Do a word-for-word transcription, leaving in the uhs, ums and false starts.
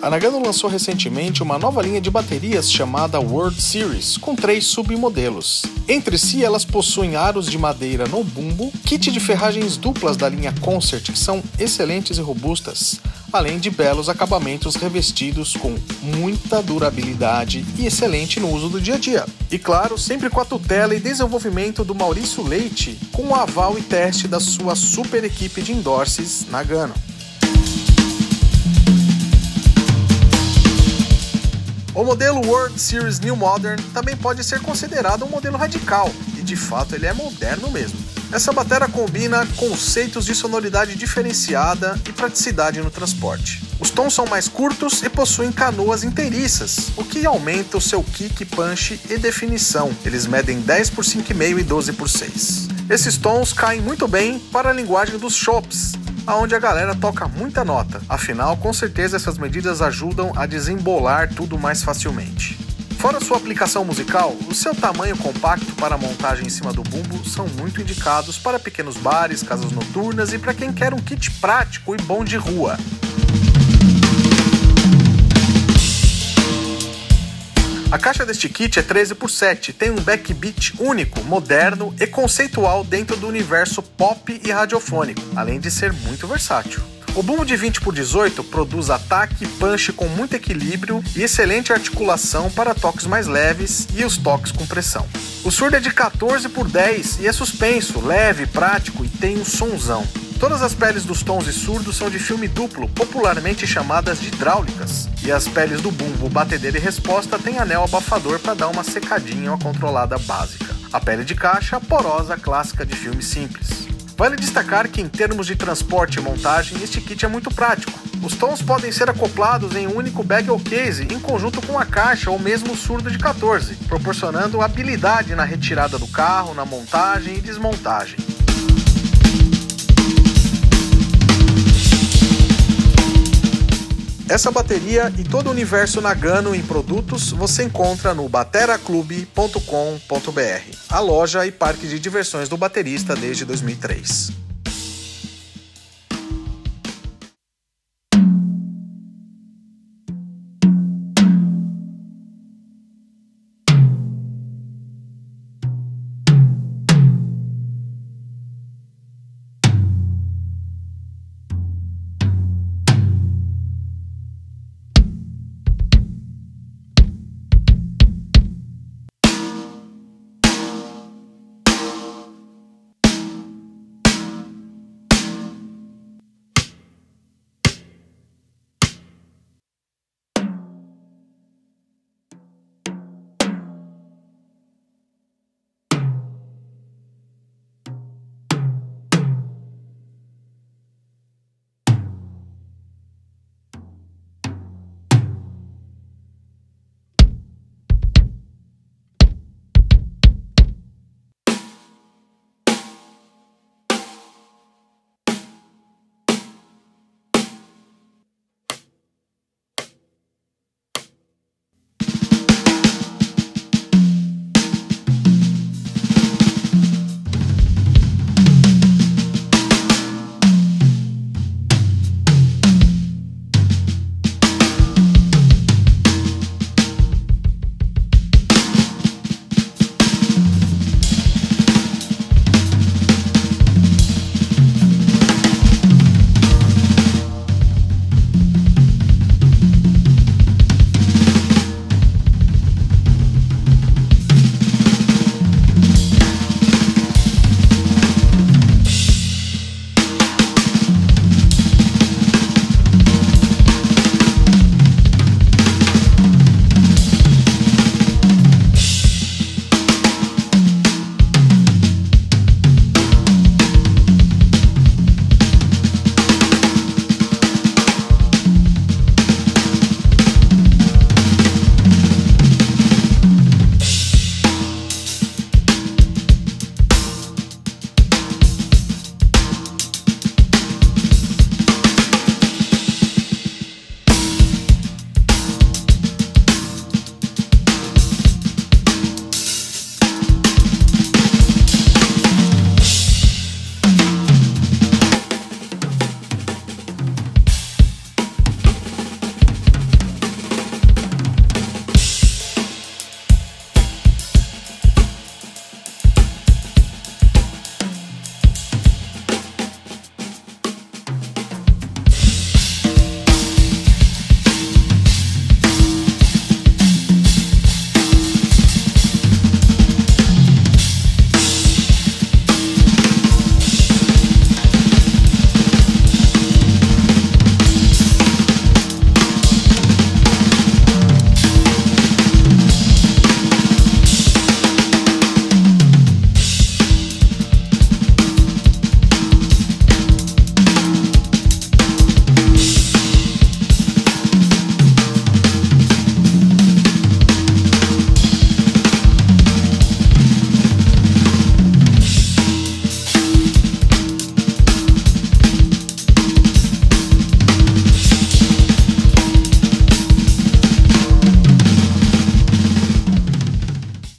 A Nagano lançou recentemente uma nova linha de baterias chamada World Series, com três submodelos. Entre si, elas possuem aros de madeira no bumbo, kit de ferragens duplas da linha Concert, que são excelentes e robustas, além de belos acabamentos revestidos com muita durabilidade e excelente no uso do dia a dia. E claro, sempre com a tutela e desenvolvimento do Maurício Leite, com o aval e teste da sua super equipe de endorses Nagano. O modelo World Series New Modern também pode ser considerado um modelo radical, e de fato ele é moderno mesmo. Essa bateria combina conceitos de sonoridade diferenciada e praticidade no transporte. Os tons são mais curtos e possuem canoas inteiriças, o que aumenta o seu kick, punch e definição. Eles medem dez por cinco vírgula cinco e doze por seis. Esses tons caem muito bem para a linguagem dos shops, onde a galera toca muita nota. Afinal, com certeza essas medidas ajudam a desembolar tudo mais facilmente. Fora sua aplicação musical, o seu tamanho compacto para a montagem em cima do bumbo são muito indicados para pequenos bares, casas noturnas e para quem quer um kit prático e bom de rua. A caixa deste kit é treze por sete, tem um backbeat único, moderno e conceitual dentro do universo pop e radiofônico, além de ser muito versátil. O bumbo de vinte por dezoito produz ataque e punch com muito equilíbrio e excelente articulação para toques mais leves e os toques com pressão. O surdo é de quatorze por dez e é suspenso, leve, prático e tem um sonzão. Todas as peles dos tons e surdos são de filme duplo, popularmente chamadas de hidráulicas, e as peles do bumbo, batedeira e resposta têm anel abafador para dar uma secadinha ou controlada básica. A pele de caixa, porosa, clássica de filme simples. Vale destacar que em termos de transporte e montagem, este kit é muito prático. Os tons podem ser acoplados em um único bag ou case, em conjunto com a caixa ou mesmo o surdo de quatorze, proporcionando habilidade na retirada do carro, na montagem e desmontagem. Essa bateria e todo o universo Nagano em produtos você encontra no batera clube ponto com ponto br, a loja e parque de diversões do baterista desde dois mil e três.